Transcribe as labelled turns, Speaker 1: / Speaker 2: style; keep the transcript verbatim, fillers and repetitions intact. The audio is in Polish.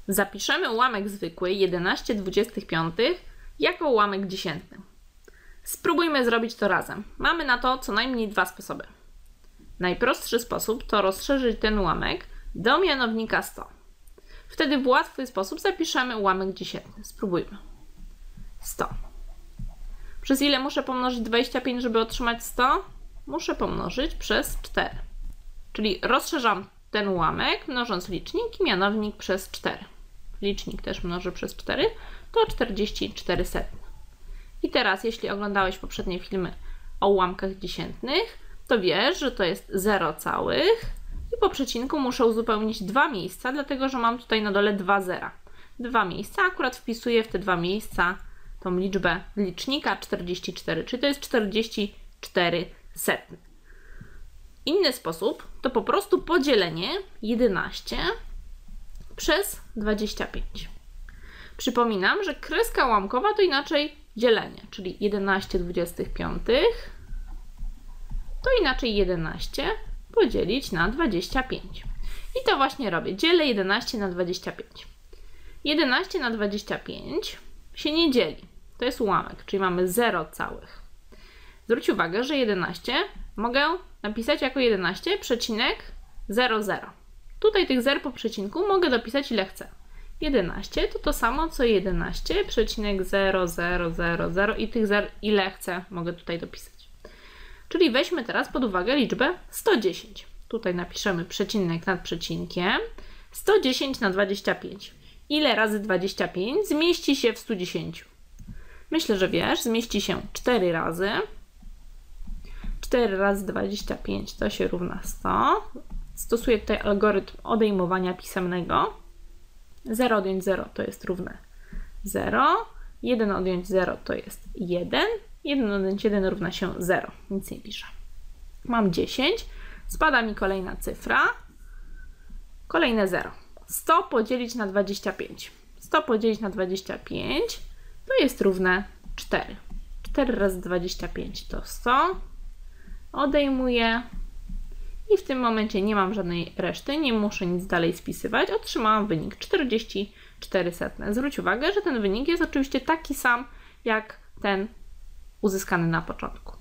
Speaker 1: Zapiszemy ułamek zwykły jedenaście dwudziestych piątych jako ułamek dziesiętny. Spróbujmy zrobić to razem. Mamy na to co najmniej dwa sposoby. Najprostszy sposób to rozszerzyć ten ułamek do mianownika sto. Wtedy w łatwy sposób zapiszemy ułamek dziesiętny. Spróbujmy. sto. Przez ile muszę pomnożyć dwadzieścia pięć, żeby otrzymać sto? Muszę pomnożyć przez cztery. Czyli rozszerzam ten ułamek, mnożąc licznik i mianownik przez cztery. Licznik też mnożę przez cztery, to czterdzieści cztery setne. I teraz, jeśli oglądałeś poprzednie filmy o ułamkach dziesiętnych, to wiesz, że to jest zero całych i po przecinku muszę uzupełnić dwa miejsca, dlatego że mam tutaj na dole dwa zera. Dwa miejsca, akurat wpisuję w te dwa miejsca tą liczbę licznika czterdzieści cztery, czyli to jest czterdzieści cztery setne. Inny sposób to po prostu podzielenie jedenaście przez dwadzieścia pięć. Przypominam, że kreska ułamkowa to inaczej dzielenie, czyli jedenaście dwudziestych piątych to inaczej jedenaście podzielić na dwadzieścia pięć. I to właśnie robię. Dzielę jedenaście na dwadzieścia pięć. jedenaście na dwadzieścia pięć się nie dzieli. To jest ułamek, czyli mamy zero całych. Zwróć uwagę, że jedenaście mogę napisać jako jedenaście przecinek zero zero. Tutaj tych zer po przecinku mogę dopisać ile chcę. jedenaście to to samo co jedenaście przecinek zero zero zero zero i tych zer ile chcę mogę tutaj dopisać. Czyli weźmy teraz pod uwagę liczbę sto dziesięć. Tutaj napiszemy przecinek nad przecinkiem. sto dziesięć na dwadzieścia pięć. Ile razy dwadzieścia pięć zmieści się w stu dziesięciu? Myślę, że wiesz, zmieści się cztery razy. cztery razy dwadzieścia pięć to się równa sto. Stosuję tutaj algorytm odejmowania pisemnego. zero odjąć zero to jest równe zero. jeden odjąć zero to jest jeden. jeden odjąć jeden równa się zero. Nic nie piszę. Mam dziesięć. Spada mi kolejna cyfra. Kolejne zero. sto podzielić na dwadzieścia pięć. sto podzielić na dwadzieścia pięć to jest równe cztery. cztery razy dwadzieścia pięć to sto. Odejmuję. I w tym momencie nie mam żadnej reszty, nie muszę nic dalej spisywać. Otrzymałam wynik czterdzieści cztery setne. Zwróć uwagę, że ten wynik jest oczywiście taki sam jak ten uzyskany na początku.